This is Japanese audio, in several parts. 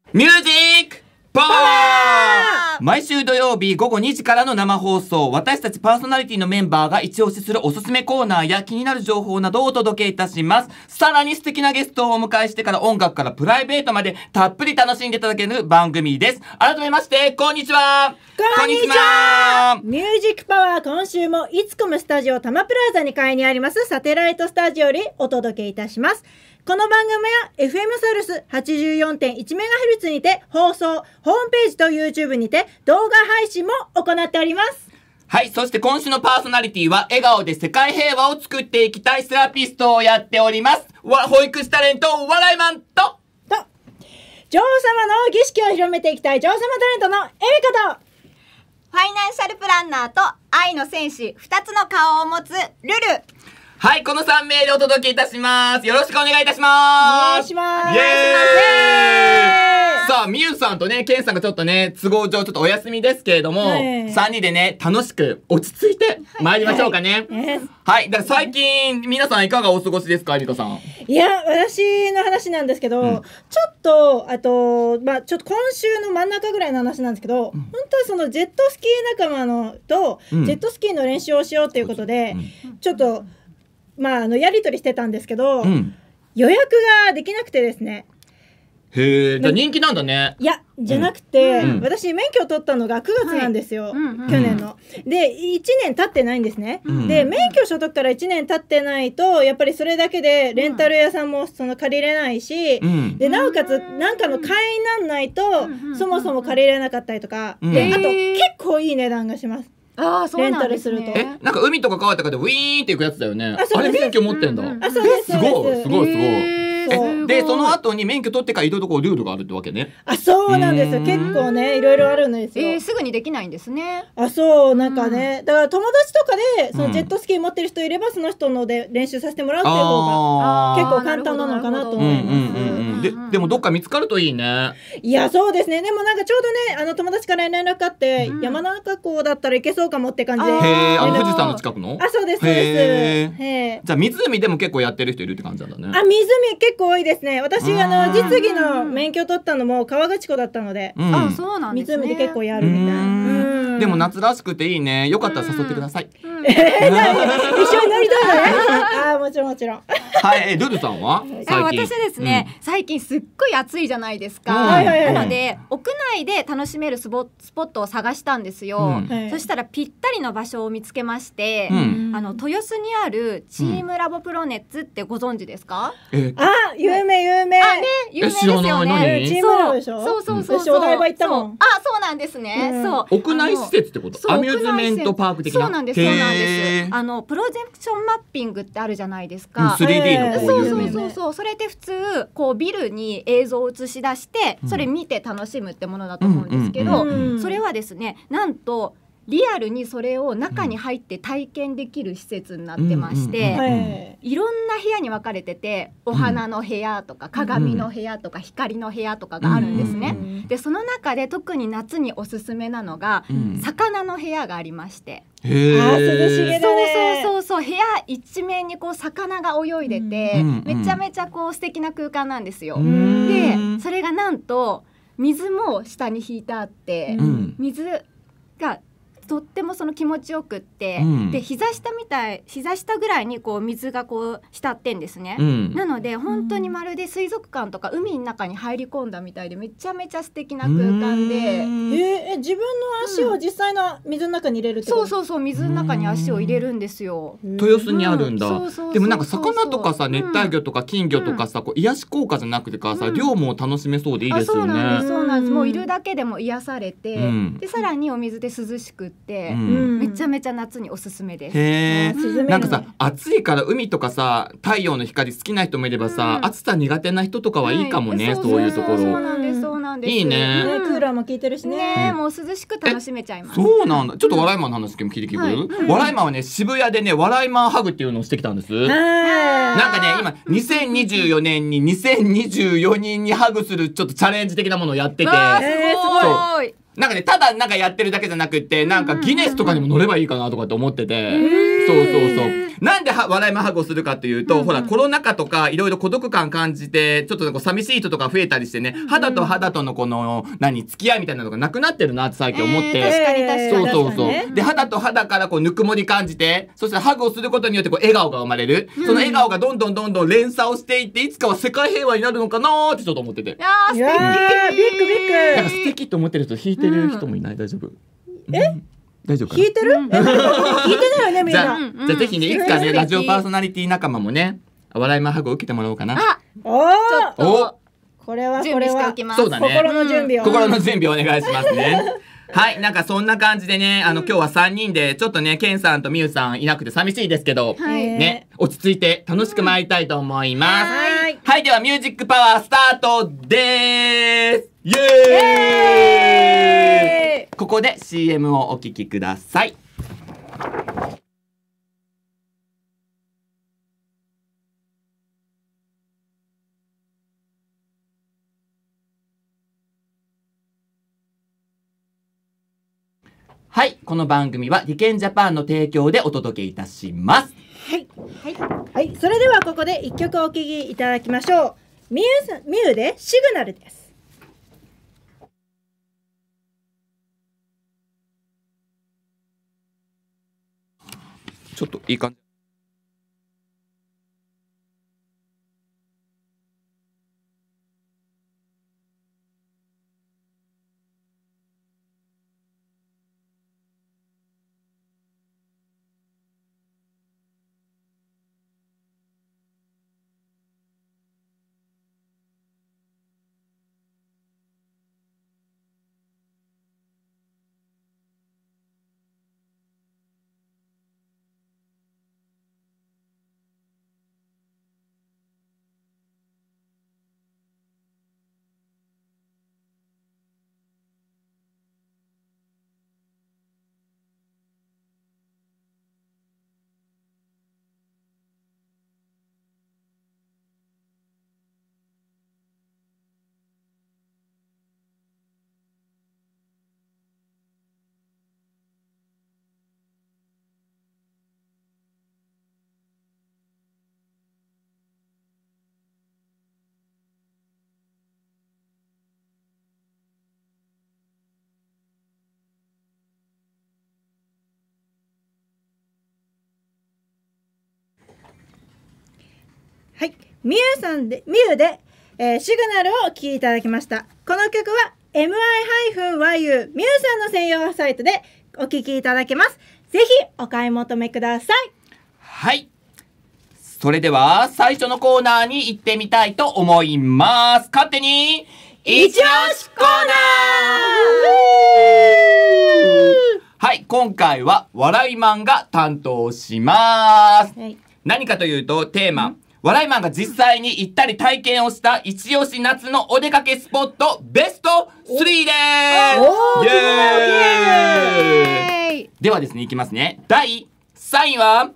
ミュージックパワー。毎週土曜日午後2時からの生放送、私たちパーソナリティのメンバーが一押しするおすすめコーナーや気になる情報などをお届けいたします。さらに素敵なゲストをお迎えしてから音楽からプライベートまでたっぷり楽しんでいただける番組です。改めましてこんにちは。 こんにちは。ミュージックパワー、今週もいつこむスタジオタマプラザ2階にありますサテライトスタジオよりお届けいたします。この番組は FM サルス 84.1MHz にて放送、ホームページと YouTube にて動画配信も行っております。 はい、そして今週のパーソナリティは笑顔で世界平和を作っていきたいセラピストをやっております。保育士タレント笑いマンと女王様の儀式を広めていきたい女王様タレントのエミカとファイナンシャルプランナーと愛の戦士、2つの顔を持つルル。 はい、この3名でお届けいたします。よろしくお願いいたします。 お願いします。 イエーイ。さあ、みゆさんとね、ケンさんがちょっとね、都合上ちょっとお休みですけれども、3人でね、楽しく落ち着いて参りましょうかね。はい、だから最近、皆さんいかがお過ごしですか、エミカさん。 いや、私の話なんですけど、ちょっと、ちょっと今週の真ん中ぐらいの話なんですけど、本当はそのジェットスキー仲間のと、ジェットスキーの練習をしようということで、ちょっと、やり取りしてたんですけど、予約ができなくてですね。 へえ、じゃあ人気なんだね。 いや、じゃなくて、私免許を取ったのが9月なんですよ、去年の。で、1年経ってないんですね。で、免許所得から1年経ってないと、やっぱりそれだけでレンタル屋さんも借りれないし、で、なおかつ、なんかの会員になんないと、そもそも借りれなかったりとか、で、あと、結構いい値段がします。レンタルすると。 なんか海とか川とかでウィーンっていくやつだよね。あれ免許持ってんだ。 あ、そうです。 すごいすごいすごい。でその後に免許取ってからいろいろこうルールがあるってわけね。 あ、そうなんですよ。結構ね、いろいろあるんですよ。 すぐにできないんですね。 あ、そう、なんかね、だから友達とかでそのジェットスキー持ってる人いれば、その人ので練習させてもらうっていう方が結構簡単なのかなと思います。 でもどっか見つかるといいね。 いや、そうですね。でもなんかちょうどね、友達から連絡あって、山中湖だったら行けそうかもって感じで。 へえ、富士山の近くの？ あ、そうですそうです。 じゃあ湖でも結構やってる人いるって感じなんだね。 あ、湖結構多いですね。私実技の免許取ったのも川口湖だったので、 あ、そうなんですね。 湖で結構やるみたい。 でも夏らしくていいね。よかったら誘ってください。 一緒に乗りたいね。あ、もちろんもちろん。 はい、ルルさんは？ 私ですね、最近すっごい暑いじゃないですか。なので屋内で楽しめるスポットを探したんですよ。そしたらぴったりの場所を見つけまして、豊洲にあるチームラボプロネッツってご存知ですか？ あ、有名。 あ、ね、有名ですよね。 チームラボでしょ？ そう。 私お台場行ったもん。 あ、そうなんですね。そう。 屋内施設ってこと？アミューズメントパーク的な。 そうなんです。プロジェクションマッピングってあるじゃないですか。 3D のこういう。 そう。それって普通こうビルに映像を映し出してそれ見て楽しむってものだと思うんですけど、それはですね、なんとリアルにそれを中に入って体験できる施設になってまして、いろんな部屋に分かれてて、お花の部屋とか鏡の部屋とか光の部屋とかがあるんですね。でその中で特に夏におすすめなのが、魚の部屋がありまして、 涼しげだね。 そう、部屋一面にこう魚が泳いでて、めちゃめちゃこう素敵な空間なんですよ。でそれがなんと水も下に引いてあって、水がとってもその気持ちよくって、で膝下ぐらいにこう水がこう浸ってんですね。なので本当にまるで水族館とか海の中に入り込んだみたいで、めちゃめちゃ素敵な空間で、 自分の足を実際の水の中に入れるってこと？ そう、水の中に足を入れるんですよ。 豊洲にあるんだ。でもなんか魚とかさ、熱帯魚とか金魚とかさ、こう癒し効果じゃなくてかさ、量も楽しめそうでいいですよね。 そうなんです。もういるだけでも癒されて、でさらにお水で涼しくって、めちゃめちゃ夏におすすめです。 なんかさ、暑いから海とかさ、太陽の光好きな人もいればさ、暑さ苦手な人とかはいいかもね。そういうところ。 そうなんです。 いいね。 クーラーも効いてるしね。 もう涼しく楽しめちゃいます。 そうなんだ。ちょっと笑いマンの話聞いてきてくれる？笑いマンはね、渋谷でね、笑いマンハグっていうのをしてきたんです。なんかね、今2024年に2024人にハグするちょっとチャレンジ的なものをやってて、 すごい。 なんかね、ただなんかやってるだけじゃなくって、なんかギネスとかにも乗ればいいかなとかって思ってて、 なんで笑いマンハグをするかというと、ほらコロナ禍とかいろいろ孤独感感じてちょっと寂しい人とか増えたりしてね、肌と肌とのこの付き合いみたいなのがなくなってるなって最近思って、 確かに確かに。 で肌と肌からこうぬくもり感じて、そしてハグをすることによってこう笑顔が生まれる、その笑顔がどんどん連鎖をしていって、いつかは世界平和になるのかなーってちょっと思ってて。 いやー素敵。 ビッグビッグ。 なんか素敵と思ってる人引いてる人もいない？大丈夫？大丈夫かな？ 聞いてる？聞いてないよねみんな。 じゃあぜひね、いつかねラジオパーソナリティ仲間もね笑いマンハグを受けてもらおうかな。 お、これは準備しておきます。 そうだね。 心の準備を。 心の準備お願いしますね。はい、なんかそんな感じでね、今日は3人でちょっとね、ケンさんとミユさんいなくて寂しいですけど、ね、落ち着いて楽しく参りたいと思います。はい、ではミュージックパワースタートでーす。イエーイ。ここで CM をお聞きください。はい、この番組はリケンジャパンの提供でお届けいたします。 はい、それではここで一曲お聴きいただきましょう。ミユでシグナルです。 ちょっといい感じ。 はい、ミユで、シグナルをお聴きいただきました。この曲は mi-yu ミユさんの専用サイトでお聴きいただけます。ぜひお買い求めください。 はい、それでは最初のコーナーに行ってみたいと思います。勝手に一押しコーナー。はい、今回は笑いマンが担当します。何かというとテーマ、笑いマンが実際に行ったり体験をした一押し夏のお出かけスポットベスト3です。イエーイ。ではですね、いきますね。第3位は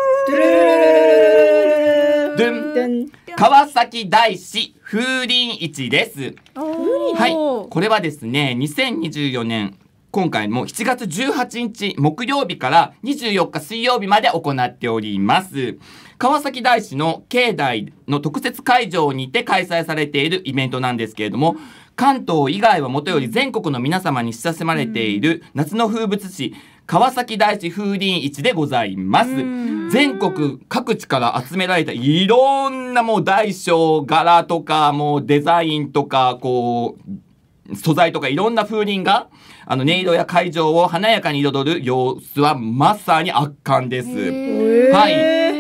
川崎大師風鈴市です。はい、これはですね、2024年今回も7月18日木曜日から24日水曜日まで行っております。川崎大師の境内の特設会場にて開催されているイベントなんですけれども、関東以外はもとより全国の皆様に親しまれている夏の風物詩川崎大師風鈴市でございます。全国各地から集められたいろんなもう大小柄とかもうデザインとかこう素材とかいろんな風鈴が音色や会場を華やかに彩る様子はまさに圧巻です。はい、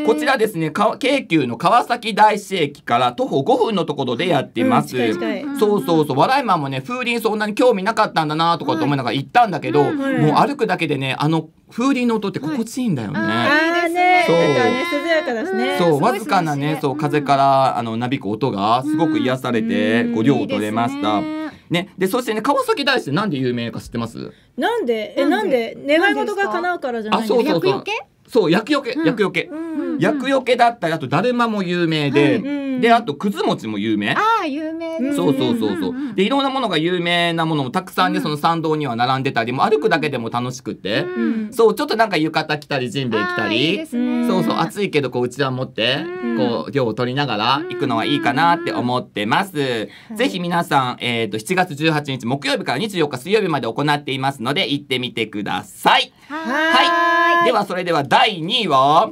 こちらですね、京急の川崎大師駅から徒歩5分のところでやってます。そう笑いマンもね、風鈴そんなに興味なかったんだなとかと思いながら行ったんだけど、もう歩くだけでね、風鈴の音って心地いいんだよね。 そう、涼やかですね。 そう、わずかなね、風からなびく音がすごく癒されて、涼を取れました。ね、でそしてね、川崎大師ってなんで有名か知ってます？ なんで願い事が叶うからじゃないですか。 厄除け？ そう、厄除け。厄除けだったり、あとだるまも有名で、で、あとくず餅も有名。 ああ、有名です。 そう。で、いろんなものが有名なものもたくさんね、その参道には並んでたり、も歩くだけでも楽しくて、そう、ちょっとなんか浴衣着たり、ジンベエ着たり、そうそう、暑いけどこううちわ持って、こう、涼を取りながら行くのはいいかなって思ってます。ぜひ皆さん、7月18日木曜日から24日水曜日まで行っていますので、行ってみてください。はい。では、それでは第2位は、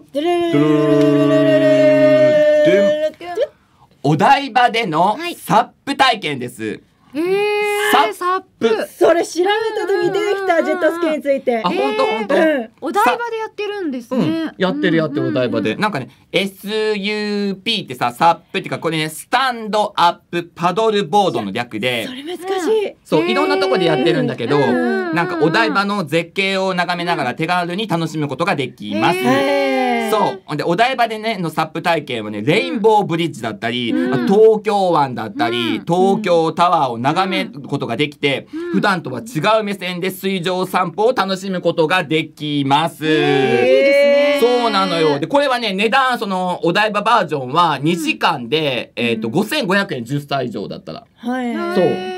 お台場でのサップ体験です。サップ。 それ調べた時出てきた、ジェットスキーについて。 あ、本当。 お台場でやってるんですね。 やってるお台場で。なんかね、SUP ってさ、サップっていうか、これね、スタンドアップパドルボードの略で。 それ難しい。 そう、いろんなとこでやってるんだけど、なんかお台場の絶景を眺めながら手軽に楽しむことができます。そう。で、お台場でね、のサップ体験はね、レインボーブリッジだったり、東京湾だったり、東京タワーを眺めることができて、普段とは違う目線で水上散歩を楽しむことができます。そうなのよ。で、これはね、値段、その、お台場バージョンは2時間で、5500円10歳以上だったら。そう。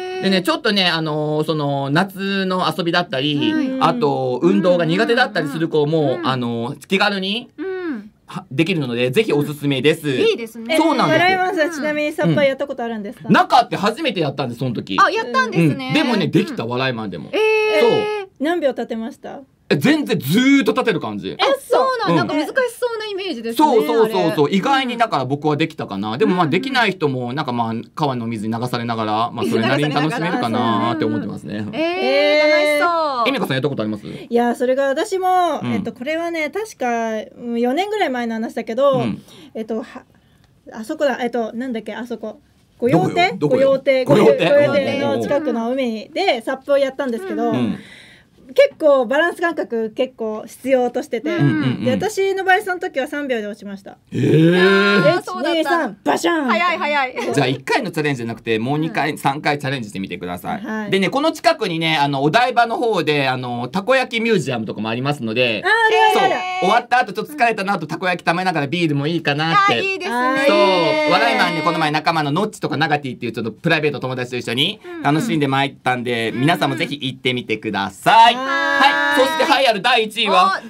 でね、ちょっとね、その、夏の遊びだったり、あと、運動が苦手だったりする子も、気軽に、できるので、ぜひおすすめです。 いいですね。 そうなんです。 笑います。ちなみにサッパーやったことあるんですか？ なかって初めてやったんです、その時。 あ、やったんですね。 でもね、できた、笑いマンでも。そう。 何秒経てました？ 全然ずーっと立てる感じ。 そうなんか難しそうなイメージですね。 そう。意外にだから僕はできたかな。でもまあできない人もなんかまあ川の水に流されながら、まあそれなりに楽しめるかなって思ってますね。 楽しそう。 えみかさんやったことあります？ いや、それが私もこれはね、確か4年ぐらい前の話だけど、あそこだ、なんだっけ、あそこ。御用邸の近くの海でサップをやったんですけど、結構バランス感覚結構必要としてて、で私の場合その時は3秒で落ちました。1,2,3バシャン。 早い。 じゃあ1回のチャレンジじゃなくてもう2回3回チャレンジしてみてください。でね、この近くにね、お台場の方でたこ焼きミュージアムとかもありますので、そう終わった後ちょっと疲れたなとたこ焼き食べながらビールもいいかなって。 いいですね。 そう笑いマンね、この前仲間のノッチとかナガティっていうちょっとプライベート友達と一緒に楽しんでまいったんで、皆さんもぜひ行ってみてください。はい、そして栄えある第1位は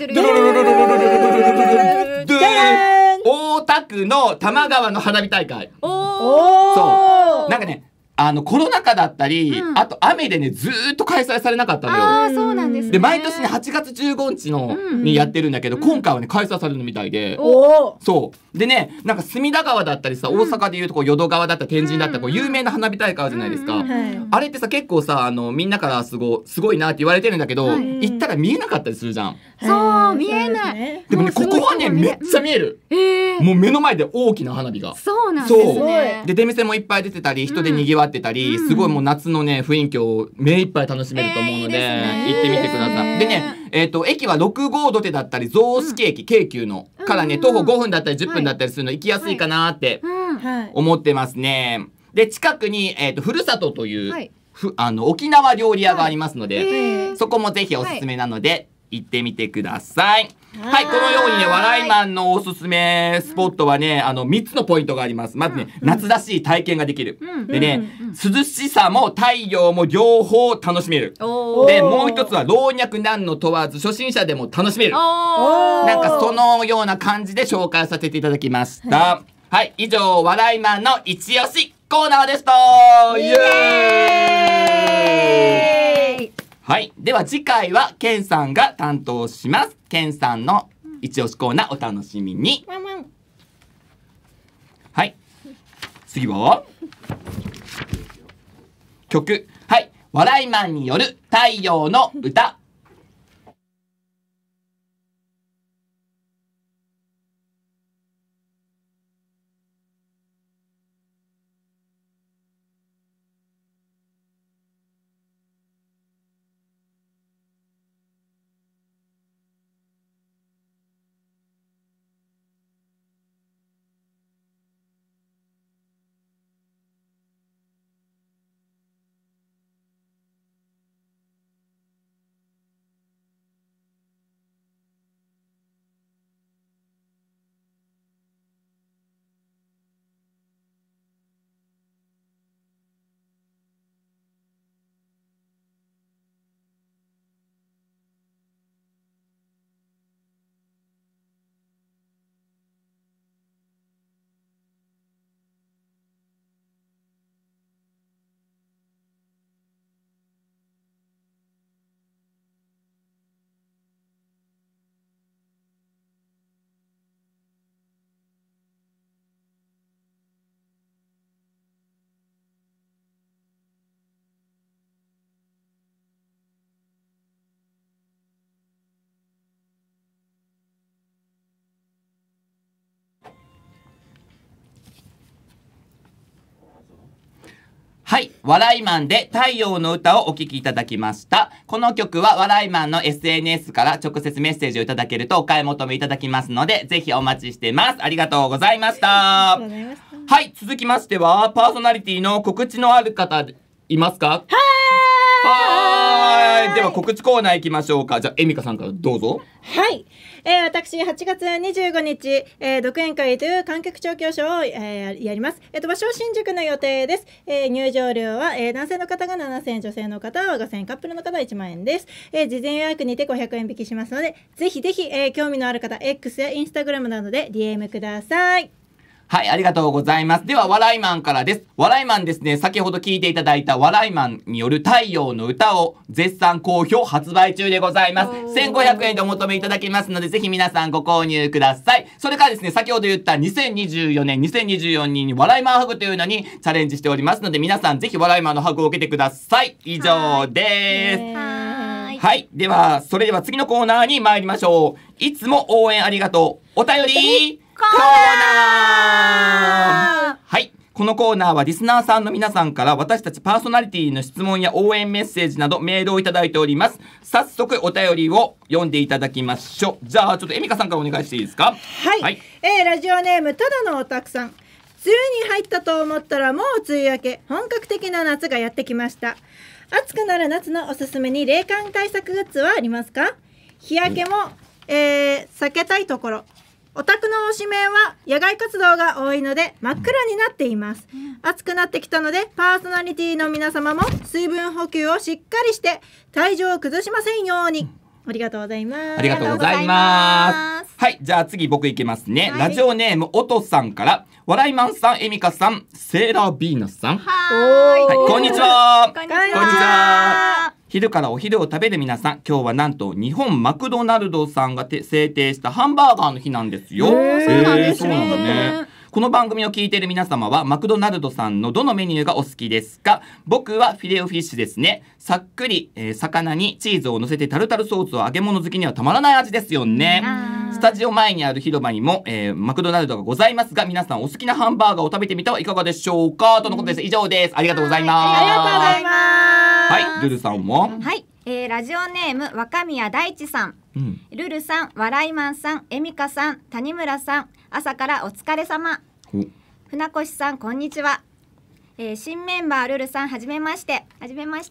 大田区の多摩川の花火大会。そうなんかね、コロナ禍だったり、あと雨でね、ずーっと開催されなかったのよ。 ああ、そうなんですね。 で、毎年ね、8月15日にやってるんだけど、今回はね、開催されるみたいで。そう。でね、なんか隅田川だったりさ、大阪でいうとこう淀川だったり天神だったり、こう有名な花火大会あるじゃないですか。あれってさ、結構さ、みんなからすごいなって言われてるんだけど、行ったら見えなかったりするじゃん。 そう、見えない。 でもね、ここはね、めっちゃ見える。もう目の前で大きな花火が。 そうなんですね。 で、出店もいっぱい出てたり、人で賑わってたり、すごいもう夏のね、雰囲気を目いっぱい楽しめると思うので、行ってみてください。でね、駅は6号土手だったり、雑色駅、京急の、からね、徒歩5分だったり10分だったりするの、行きやすいかなって思ってますね。で、近くに、ふるさとという、沖縄料理屋がありますので、そこもぜひおすすめなので、行ってみてください。はい、このようにね、笑いマンのおすすめスポットはね、3つのポイントがあります。まずね、夏らしい体験ができる。でね、涼しさも太陽も両方楽しめる。で、もう一つは老若男女問わず初心者でも楽しめる。なんかそのような感じで紹介させていただきました。はい、以上、笑いマンの一押しコーナーでした。イエーイ。はい。では次回はケンさんが担当します。ケンさんの一押しコーナーお楽しみに。はい。次は曲。はい。笑いマンによる太陽の歌。 はい。笑いマンで太陽の歌をお聴きいただきました。この曲は笑いマンの SNS から直接メッセージをいただけるとお買い求めいただきますので、ぜひお待ちしてます。ありがとうございました。はい。続きましては、パーソナリティの告知のある方いますか？はい。では告知コーナー行きましょうか。じゃあ、エミカさんからどうぞ。 はい。私8月25日、独演会という観客調教ショーを、やります。場所は新宿の予定です。入場料は、男性の方が7000円、女性の方は5000円、カップルの方は1万円です。事前予約にて500円引きしますので、ぜひぜひ、興味のある方 X や Instagram などで DM ください。 はい、ありがとうございます。では、笑いマンからです。笑いマンですね、先ほど聞いていただいた笑いマンによる太陽の歌を絶賛好評発売中でございます。1500円でお求めいただけますので、ぜひ皆さんご購入ください。それからですね、先ほど言った2024年、2024年に笑いマンハグというのにチャレンジしておりますので、皆さんぜひ笑いマンのハグを受けてください。以上です。はい。では、それでは次のコーナーに参りましょう。いつも応援ありがとう。お便りコーナー。はい。このコーナーはリスナーさんの皆さんから私たちパーソナリティの質問や応援メッセージなどメールをいただいております。早速お便りを読んでいただきましょう。じゃあちょっとエミカさんからお願いしていいですか？ はい。ラジオネームただのおたくさん。梅雨に入ったと思ったらもう梅雨明け、本格的な夏がやってきました。暑くなる夏のおすすめに冷感対策グッズはありますか？日焼けも、避けたいところ。お宅の推しメンは野外活動が多いので真っ暗になっています。暑くなってきたのでパーソナリティの皆様も水分補給をしっかりして体調を崩しませんように。ありがとうございます。 ありがとうございます。はい、じゃあ次僕いきますね。ラジオネームおとさんから、笑いマンさん、エミカさん、セーラービーナスさん。はい、こんにちは。こんにちは。昼からお昼を食べる皆さん、今日はなんと日本マクドナルドさんが制定したハンバーガーの日なんですよ。そうなんですね。この番組を聞いている皆様はマクドナルドさんのどのメニューがお好きですか？僕はフィレオフィッシュですね。さっくり、魚にチーズを乗せてタルタルソースを揚げ物好きにはたまらない味ですよね。スタジオ前にある広場にも、マクドナルドがございますが、皆さんお好きなハンバーガーを食べてみてはいかがでしょうか？とのことです。以上です。ありがとうございます。 ありがとうございます。 はい、ルルさんも。 はい、ラジオネーム若宮大地さん、ルルさん、笑いマンさん、エミカさん、谷村さん、朝からお疲れ様。船越さん、こんにちは。新メンバールルさん、はじめまして。はじめまして。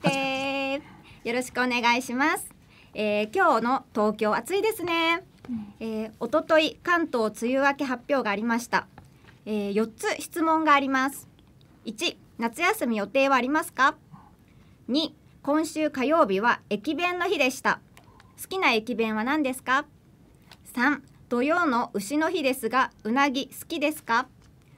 よろしくお願いします。今日の東京暑いですね。おととい関東梅雨明け発表がありました。4つ質問があります。1、夏休み予定はありますか？ 2、今週火曜日は駅弁の日でした。好きな駅弁は何ですか？ 3、土曜の牛の日ですが、うなぎ好きですか？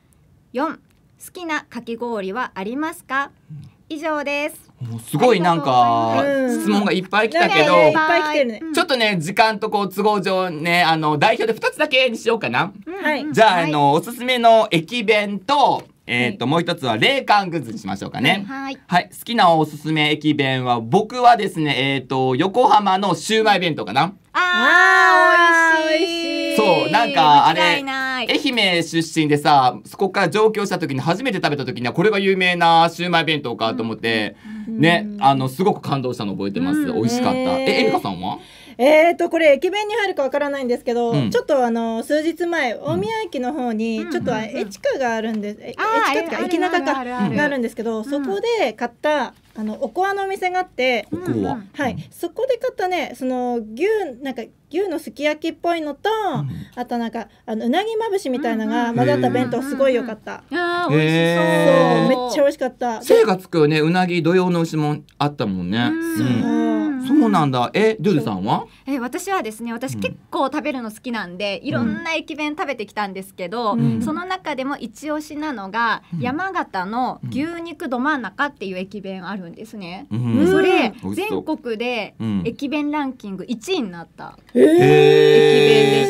4、好きなかき氷はありますか？以上です。 すごいなんか質問がいっぱい来たけど、 いっぱい来てるね。 ちょっとね時間とこう都合上ね代表で2つだけにしようかな。じゃあおすすめの駅弁ともう一つは冷感グッズにしましょうかね。はい、好きなおすすめ駅弁は僕はですね横浜のシウマイ弁当かな。 美味しい。 そうなんかあれ愛媛出身でさ、そこから上京した時に初めて食べた時にはこれが有名なシウマイ弁当かと思ってね、すごく感動したの覚えてます。美味しかった。エミカさんは？ これ駅弁に入るかわからないんですけど、ちょっと数日前大宮駅の方にちょっと駅家があるんです。駅家ってか駅中があるんですけど、そこで買ったおこわのお店があって、はい、そこで買ったね、その牛のすき焼きっぽいのと、あとなんかうなぎまぶしみたいなのが混ざった弁当すごい良かった。美味しそう。めっちゃ美味しかった。 精がつくよね。うなぎ土用の牛もあったもんね。そうなんだ。ルルさんは？ 私はですね、私結構食べるの好きなんで、いろんな駅弁食べてきたんですけど、その中でも一押しなのが、山形の牛肉ど真ん中っていう駅弁あるんですね。それ全国で駅弁ランキング1位になった駅弁でし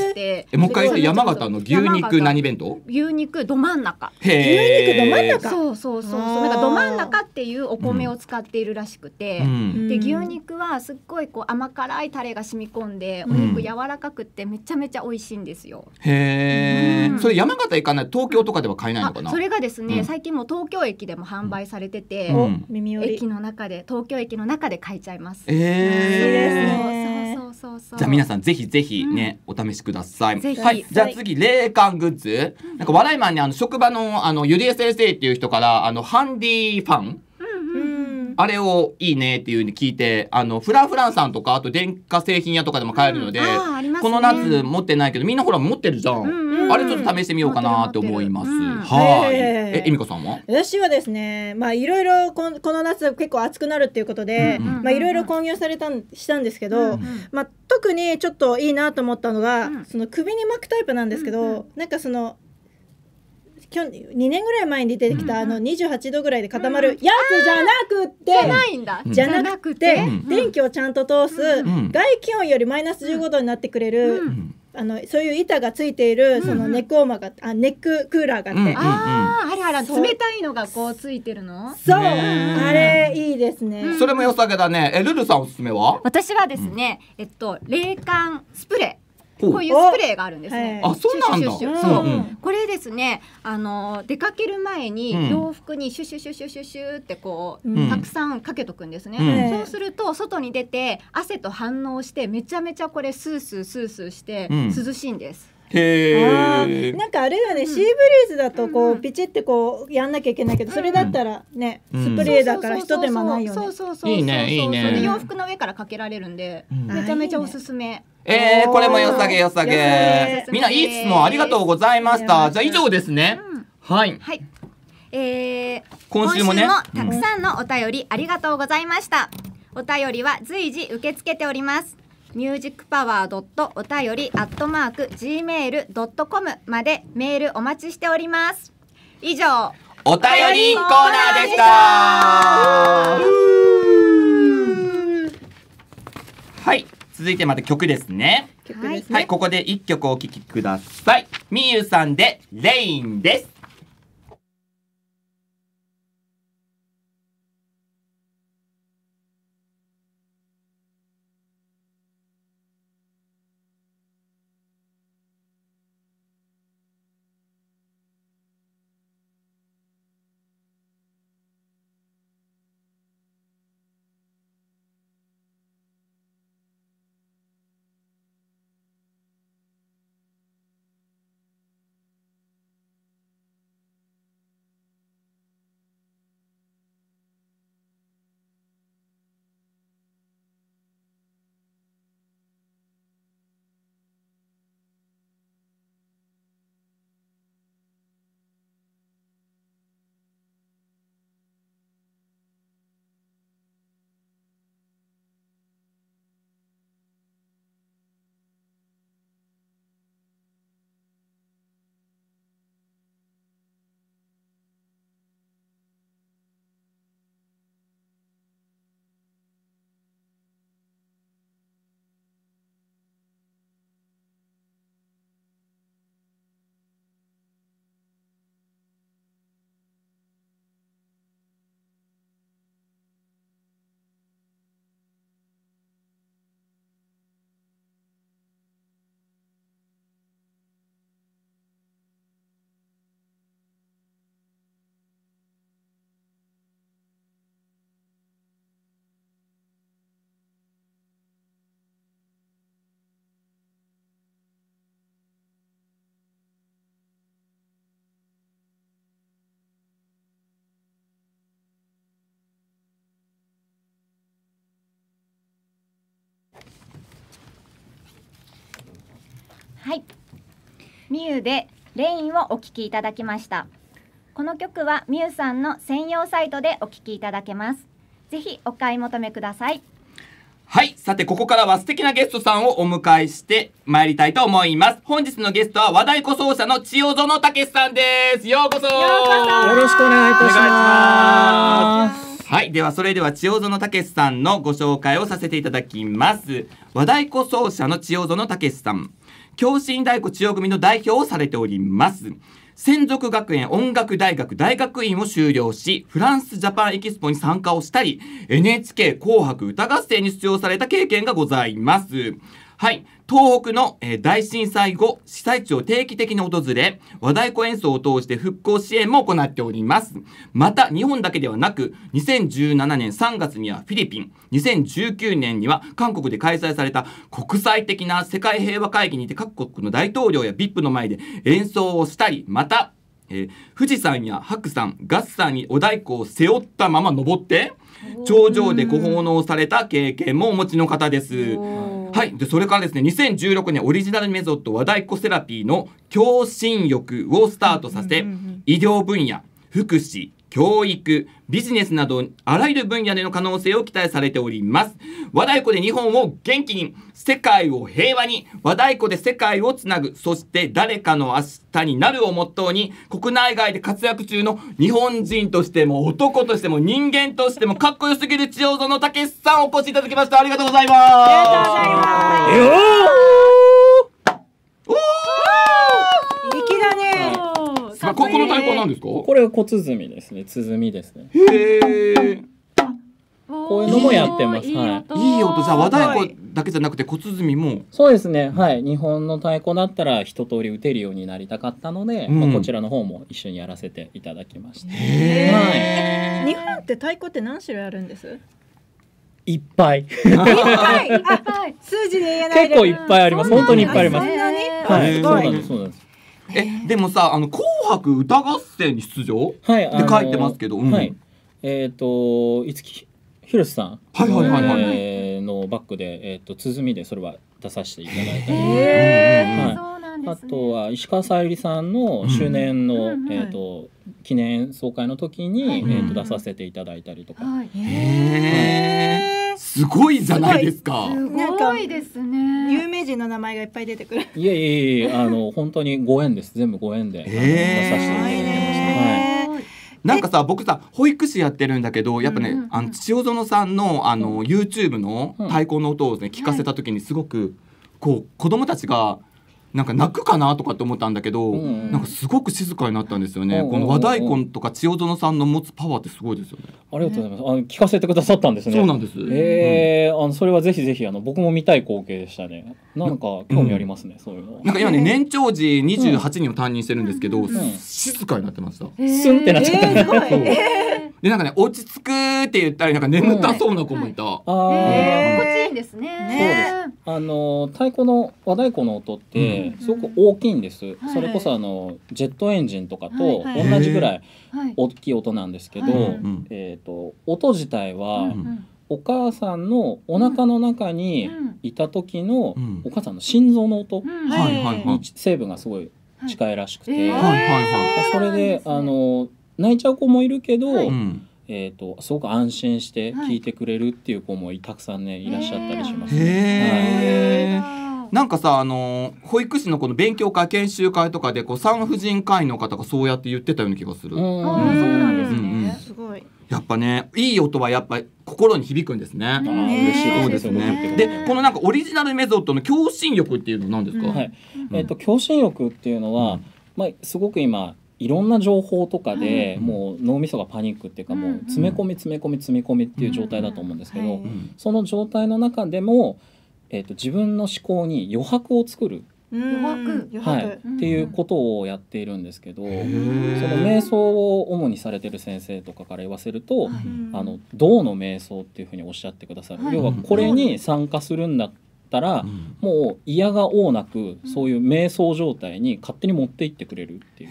て、 もう一回言って、山形の牛肉何弁当？ 牛肉ど真ん中。 牛肉ど真ん中。 そうなんかど真ん中っていうお米を使っているらしくて、で牛肉はすっごいこう甘辛いタレが染み込んで、お肉柔らかくってめちゃめちゃ美味しいんですよ。 へえ。それ山形行かない、東京とかでは買えないのかな？ それがですね、最近も東京駅でも販売されてて、駅の中で東京駅の中で買えちゃいます。 いいですね。 そう。 じゃあ皆さんぜひぜひね、お試しください。 はい。 じゃあ次、冷感グッズ。なんか笑いマンに職場のゆりえ先生っていう人からハンディファン。あれをいいねっていう風に聞いて、フランフランさんとか、あと電化製品屋とかでも買えるので、この夏持ってないけど、みんなほら持ってるじゃん。あれちょっと試してみようかなと思います。はい。えみこさんは？ 私はですね、いろいろこの夏結構暑くなるっていうことで、いろいろ購入したんですけど、特にちょっといいなと思ったのが、その首に巻くタイプなんですけど、なんかその2年ぐらい前に出てきた28度ぐらいで固まるやつじゃなくて、じゃなくて電気をちゃんと通す、外気温よりマイナス15度になってくれる、そういう板がついているそのネックウォーマーが、ネッククーラーがあって、 あら冷たいのがこうついてるの？ そう、あれいいですね。 それも良さげだね。ルルさんおすすめは？ 私はですね、冷感スプレー。こういうスプレーがあるんですね。 あ、そうなんだ。 そう、これですね、出かける前に洋服にシュシュシュシュシュシュってこうたくさんかけとくんですね。そうすると外に出て汗と反応してめちゃめちゃこれスースーして涼しいんです。 なんかあれだね、シーブリーズだとこうピチってこうやんなきゃいけないけど、それだったらね、スプレーだから一手間ないよね。 いいね、いいね。洋服の上からかけられるんで、めちゃめちゃおすすめ。 これも良さげ良さげ。みんないい質問ありがとうございました。じゃあ以上ですね。はい。今週もね、 たくさんのお便りありがとうございました。お便りは随時受け付けております。musicpower. お便り@gmail.com までメールお待ちしております。以上、 お便りコーナーでした。はい、続いてまた曲ですね。はい、ここで1曲お聴きください。みゆさんでレインです。 はい、みゆでレインをお聴きいただきました。この曲はみゆさんの専用サイトでお聴きいただけます。ぜひお買い求めください。 はい、さてここからは素敵なゲストさんをお迎えして参りたいと思います。本日のゲストは和太鼓奏者の千代園武さんです。ようこそ。よろしくお願いいたします。 はい、ではそれでは千代園武さんのご紹介をさせていただきます。和太鼓奏者の千代園武さん、 共振太鼓千代組の代表をされております。専属学園音楽大学大学院を修了し、フランスジャパンエキスポに参加をしたり、 NHK 紅白歌合戦に出場された経験がございます。はい、東北の大震災後、被災地を定期的に訪れ、和太鼓演奏を通して復興支援も行っております。また日本だけではなく、2017年3月にはフィリピン、2019年には韓国で開催された国際的な世界平和会議にて各国の大統領や VIP の前で演奏をしたり、また、富士山や白山、月山にお太鼓を背負ったまま登って頂上でご奉納された経験もお持ちの方です。はい、でそれからですね、2016年オリジナルメソッド和太鼓セラピーの共振浴をスタートさせ、医療分野、福祉、教育、ビジネスなどあらゆる分野での可能性を期待されております。和太鼓で日本を元気に、世界を平和に、和太鼓で世界をつなぐ、そして誰かの明日になるをモットーに、国内外で活躍中の日本人としても男としても人間としてもかっこよすぎる千代園武さんお越しいただきました。ありがとうございます。 ありがとうございます。 おー粋だね。 この太鼓は何ですか？ これは小鼓ですね。鼓ですね。 へー、 こういうのもやってます。はい。 いい音。じゃあ和太鼓だけじゃなくて小鼓も。 そうですね。はい。日本の太鼓だったら一通り打てるようになりたかったので、こちらの方も一緒にやらせていただきました。 へー。日本って太鼓って何種類あるんです？ いっぱい。 数字で言えないで。 結構いっぱいあります。本当にいっぱいあります。 そんなに？ はい。そうすごい。 なんです。そうなんです。 でもさ、紅白歌合戦に出場はい。 って書いてますけど、 はい。五木ひろしさんのバックで鼓でそれは出させていただいたり、あとは石川さゆりさんの周年の記念総会の時に出させていただいたりとか。 すごいじゃないですか。 すごいですね。 有名人の名前がいっぱい出てくる。 いやいや本当にご縁です。全部ご縁で出させていただきました。 なんかさ、僕さ保育士やってるんだけど、やっぱね、千代園さんのYouTube の太鼓の音をね聞かせた時にすごくこう子供たちがなんか泣くかなとかって思ったんだけど、なんかすごく静かになったんですよね。この和太鼓とか千代園さんの持つパワーってすごいですよね。 ありがとうございます。聞かせてくださったんですね。 そうなんです。 それはぜひぜひ僕も見たい光景でしたね。なんか興味ありますね。そういうの。 なんか今ね、年長児28人を担任してるんですけど、静かになってました。 スンってなっちゃったね。 でなんかね、落ち着くって言ったりなんか眠たそうな子もいた。 心地いいんですね。 そうです。太鼓の和太鼓の音ってすごく大きいんです。それこそジェットエンジンとかと同じぐらい大きい音なんですけど、音自体はお母さんのお腹の中にいた時のお母さんの心臓の音に成分がすごい近いらしくて、それで泣いちゃう子もいるけど、すごく安心して聞いてくれるっていう子もたくさんねいらっしゃったりしますね。 なんかさ、保育士のこの勉強会研修会とかで産婦人科医の方がそうやって言ってたような気がする。 そうなんですね。 すごい。 やっぱね、いい音はやっぱり心に響くんですね。 嬉しいですね。で、このなんかオリジナルメソッドの共振浴っていうのは何ですか？ はい。共振浴っていうのは、すごく今いろんな情報とかで、もう脳みそがパニックっていうか、もう詰め込みっていう状態だと思うんですけど、その状態の中でも、自分の思考に余白を作る。っていうことをやっているんですけど、その瞑想を主にされてる先生とかから言わせると、道の瞑想っていうふうにおっしゃってくださる。要はこれに参加するんだったら、もう嫌がおうなくそういう瞑想状態に勝手に持っていってくれるっていう。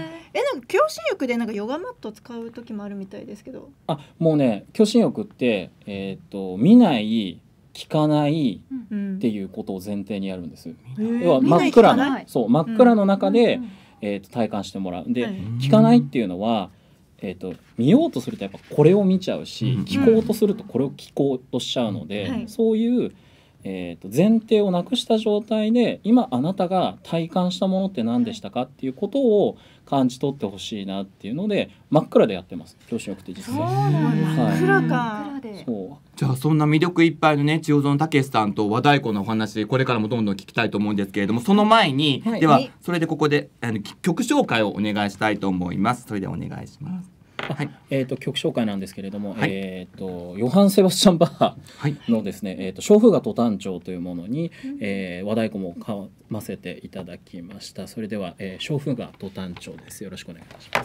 なんか共振浴でなんかヨガマット使う時もあるみたいですけど。 もうね、共振浴って見ない聞かないっていうことを前提にやるんです。要は真っ暗の中で体感してもらう。で、聞かないっていうのは見ようとするとやっぱこれを見ちゃうし、聞こうとするとこれを聞こうとしちゃうので、そういう前提をなくした状態で今あなたが体感したものって何でしたかっていうことを感じ取ってほしいなっていうので真っ暗でやってます。共振浴って実は。 真っ暗か。 そう。 じゃあそんな魅力いっぱいのね千代園武さんと和太鼓のお話これからもどんどん聞きたいと思うんですけれども、その前に、ではそれでここで曲紹介をお願いしたいと思います。それでお願いします。 はい、曲紹介なんですけれども、はい、ヨハン・セバスチャン・バッハのですね、小風雅ト短調というものに、和太鼓もかませていただきました。それでは、小風雅ト短調です。よろしくお願いいたします。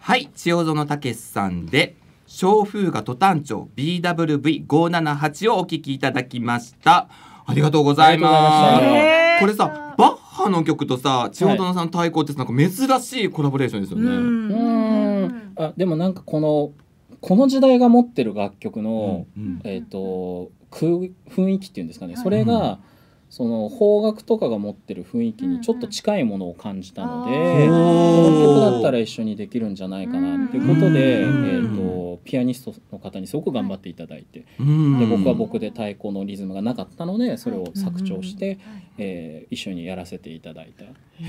はい、千代園武さんで小風雅都丹町 BWV578 をお聞きいただきました。ありがとうございます。これさ、バッハの曲とさ、千代園さん太鼓ってなんか珍しいコラボレーションですよね。 あ、でもなんかこの時代が持ってる楽曲の、雰囲気っていうんですかね、それがその邦楽とかが持ってる雰囲気にちょっと近いものを感じたので、この曲だったら一緒にできるんじゃないかなっていうことで、ピアニストの方にすごく頑張っていただいて、で僕は僕で太鼓のリズムがなかったのでそれを削調して、一緒にやらせていただいた。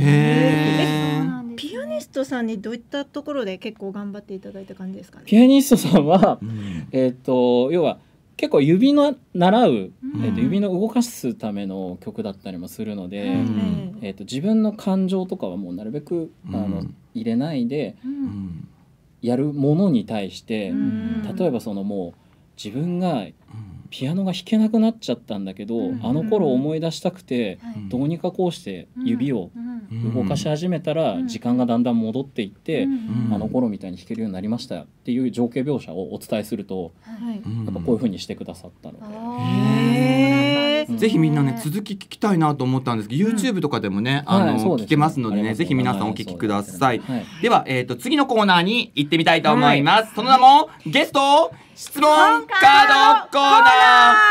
ピアニストさんにどういったところで結構頑張っていただいた感じですかね。 ピアニストさんは、要は結構指の習う、指の動かすための曲だったりもするので、自分の感情とかはもうなるべく入れないで、やるものに対して、例えばそのもう自分がピアノが弾けなくなっちゃったんだけど、あの頃思い出したくて、どうにかこうして指を動かし始めたら時間がだんだん戻っていって、あの頃みたいに弾けるようになりましたっていう情景描写をお伝えすると、やっぱこういう風にしてくださったので、 ぜひみんなね続き聞きたいなと思ったんですけど、YouTube とかでもね聞けますのでね、ぜひ皆さんお聞きください。では次のコーナーに行ってみたいと思います。その名もゲスト質問カードコーナー。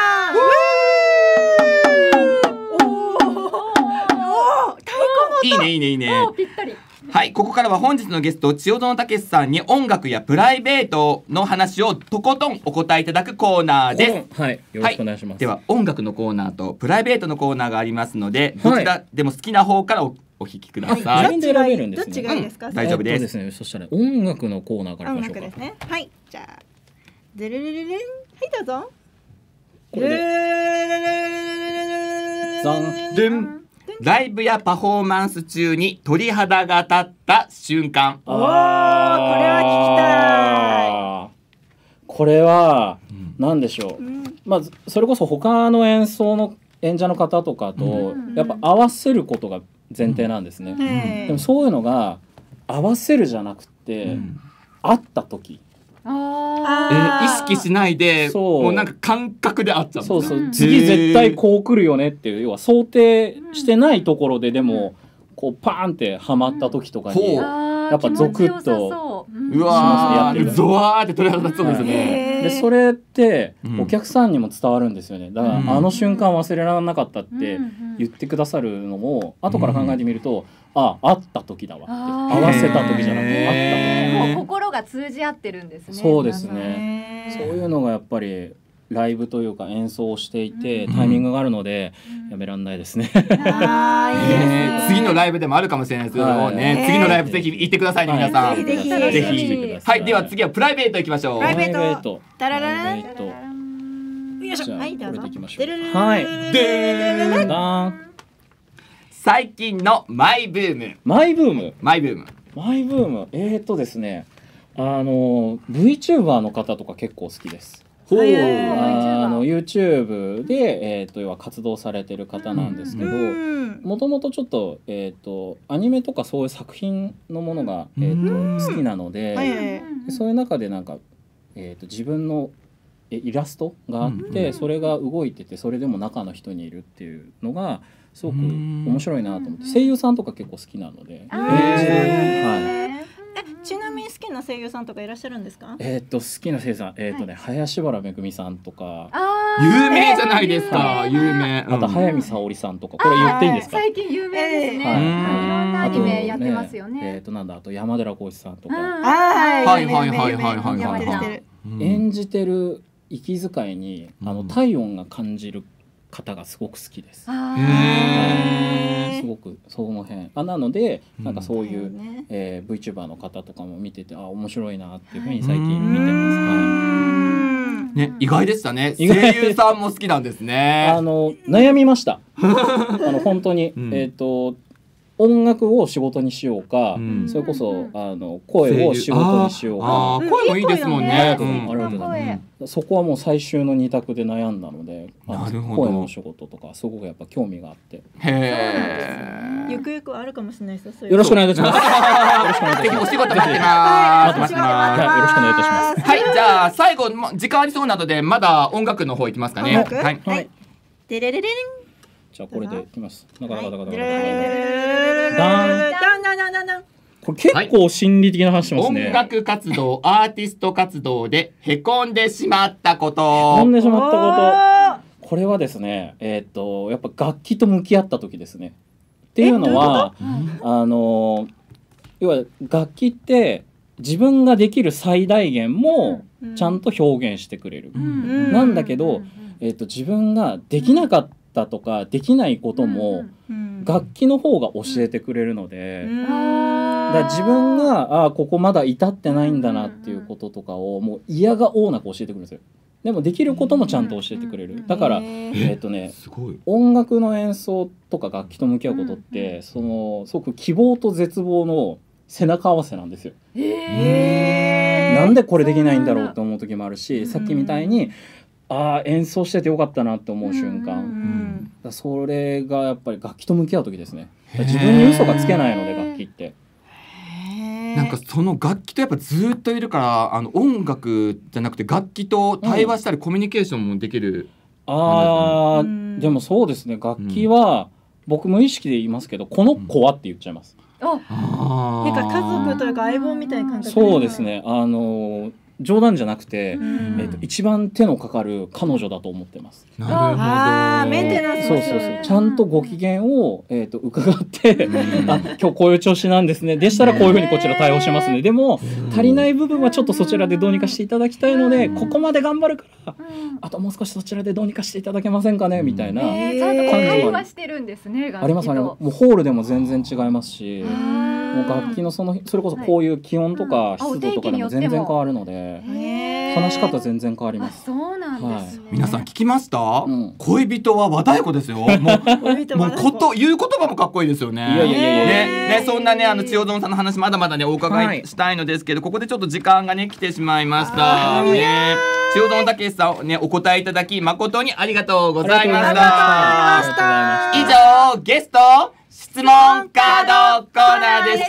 いいねいいねいいね。 ぴったり。 はい、ここからは本日のゲスト千代園武さんに音楽やプライベートの話をとことんお答えいただくコーナーです。 はい、よろしくお願いします。 では音楽のコーナーとプライベートのコーナーがありますので、どちらでも好きな方からお聞きください。 自分で選べるんですね。 どっちがいいですか？ 大丈夫です。 ですね。そしたら音楽のコーナーからいきましょうか。 音楽ですね。はい、じゃあデレレレレン、はいどうぞ。 これでザン。ライブやパフォーマンス中に鳥肌が立った瞬間。 これは聞きたい。 これは何でしょう。まあそれこそ他の演者の方とかとやっぱ合わせることが前提なんですね。でもそういうのが合わせるじゃなくて、会った時。 意識しないでもうなんか感覚であっちゃう。 そうそう、次絶対こう来るよねっていう、要は想定してないところででもこうパーンってはまった時とかにやっぱゾクッとうわーゾワーって鳥肌立つそうですね。 でそれってお客さんにも伝わるんですよね。だからあの瞬間忘れられなかったって言ってくださるのも後から考えてみると、会った時だわって、合わせた時じゃなくて会った時、 もう心が通じ合ってるんですね。 そうですね。そういうのがやっぱりライブというか演奏をしていてタイミングがあるのでやめらんないですね。 次のライブでもあるかもしれないですけどもね、次のライブぜひ行ってくださいね皆さん。ぜひ。はい、では次はプライベート行きましょう。 プライベート。タラララよいしょ。はいどうぞ。 はい。 でダン。 最近のマイブーム。 マイブーム。 マイブーム。 マイブーム。ですね。VTuber の方とか結構好きです。YouTube で、要は活動されてる方なんですけど、もともとちょっと、アニメとかそういう作品のものが、好きなので、そういう中でなんか、自分のイラストがあって、それが動いててそれでも中の人にいるっていうのがすごく面白いなと思って、声優さんとか結構好きなので。 ちなみに好きな声優さんとかいらっしゃるんですか？ 好きな声優さん、林原めぐみさんとか有名じゃないですか。有名。 あと早見沙織さんとか、これ言っていいんですか？ 最近有名ですね。いろんなアニメやってますよね。 なんだ、あと山寺宏一さんとか。演じてる息遣いに体温が感じる方がすごく好きです。すごくその辺なのでなんかそういう、VTuber の方とかも見てて面白いなっていうふうに最近見てます。 ね、意外でしたね。声優さんも好きなんですね。 悩みました。本当に、 音楽を仕事にしようか、それこそ声を仕事にしようか。 声もいいですもんね。 ありがとうございます。そこはもう最終の2択で悩んだので、声の仕事とかすごくやっぱ興味があって。 ゆくゆくあるかもしれないですよ。 よろしくお願いいたします。 ぜひお仕事待ってます。 よろしくお願いいたします。 はい、じゃあ最後時間ありそうなのでまだ音楽の方いきますかね。 はい。でれれれん。 じゃあこれでいきます。なかなかこれ結構心理的な話しますね。 音楽活動、アーティスト活動でへこんでしまったこと。 へこんでしまったこと。これはですね、やっぱ楽器と向き合った時ですね。っていうのは、要は楽器って自分ができる最大限もちゃんと表現してくれる。なんだけど、自分ができなかったとかできないことも楽器の方が教えてくれるので、だから自分がここまだ至ってないんだなっていうこととかをもう嫌がおうなく教えてくれるんですよ。でもできることもちゃんと教えてくれる。だから音楽の演奏とか楽器と向き合うことってすごく希望と絶望の背中合わせなんですよ。なんでこれできないんだろうって思う時もあるし、さっきみたいに演奏しててよかったなって思う瞬間、それがやっぱり楽器と向き合う時ですね。自分に嘘がつけないので楽器って。 なんかその楽器とやっぱずっといるから音楽じゃなくて楽器と対話したりコミュニケーションもできる。 でもそうですね、楽器は僕無意識で言いますけど、この子はって言っちゃいます。 なんか家族というか相棒みたいな感覚。 そうですね、冗談じゃなくて、一番手のかかる彼女だと思ってます。 なるほど。 メンテナンス。 そうちゃんとご機嫌を、伺って今日こういう調子なんですね、でしたらこういうふうにこちら対応しますね、でも足りない部分はちょっとそちらでどうにかしていただきたいので、ここまで頑張るからあともう少しそちらでどうにかしていただけませんかねみたいな。 ちゃんと会話してるんですね。 あります。もうホールでも全然違いますし、もう楽器のそれこそこういう気温とか湿度とかでも全然変わるので、話し方全然変わります。 そうなんです。 皆さん聞きました？恋人は和太鼓ですよ。もう言葉もかっこいいですよね。ね、そんなね千代園さんの話まだまだねお伺いしたいのですけど、ここでちょっと時間がね来てしまいましたね。千代園武さんねお答えいただき誠にありがとうございました。以上ゲスト質問カードコーナーでした。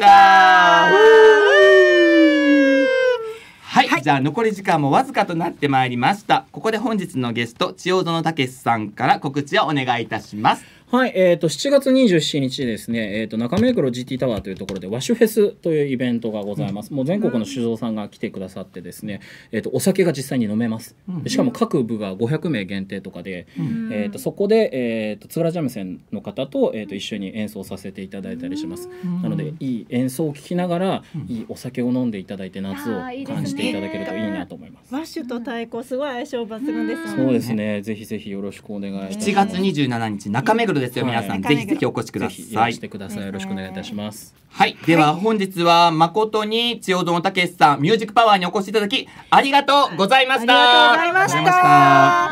はい、じゃあ残り時間もわずかとなってまいりました。ここで本日のゲスト千代園武さんから告知をお願いいたします。 はい、7月27日ですね、中目黒 GT タワーというところで和酒フェスというイベントがございます。もう全国の酒造さんが来てくださってですね、お酒が実際に飲めます。しかも各部が500名限定とかで、そこで、津軽三味線の方と、一緒に演奏させていただいたりします。なのでいい演奏を聴きながら、いいお酒を飲んでいただいて夏を感じていただけるといいなと思います。 和酒と太鼓すごい相性抜群ですよね。 そうですね、ぜひぜひよろしくお願いします。 7月27日中目黒ですよ、皆さん、ぜひぜひお越しください。 いらしてください。よろしくお願いいたします。 はい、では本日は誠に千代園武さんミュージックパワーにお越しいただきありがとうございました。 ありがとうございました。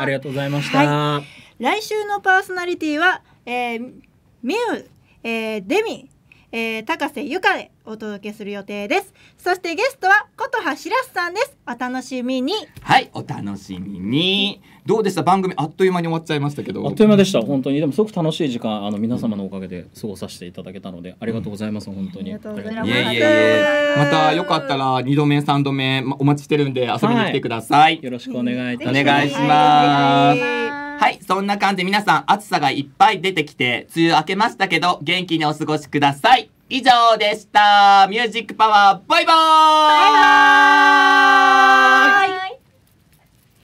ありがとうございました。 来週のパーソナリティは、ミュデミ、高瀬ゆかでお届けする予定です。そしてゲストは琴葉しらすさんです。お楽しみに。 はい、お楽しみに。どうでした？番組あっという間に終わっちゃいましたけど。 あっという間でした。本当にでもすごく楽しい時間皆様のおかげで過ごさせていただけたのでありがとうございます。本当に。 ありがとうございます。 いえまたよかったら2度目3度目お待ちしてるんで遊びに来てください。 よろしくお願いいたします。 お願いします。はい、そんな感じで皆さん暑さがいっぱい出てきて梅雨明けましたけど元気にお過ごしください。以上でした。ミュージックパワーバイバーイ。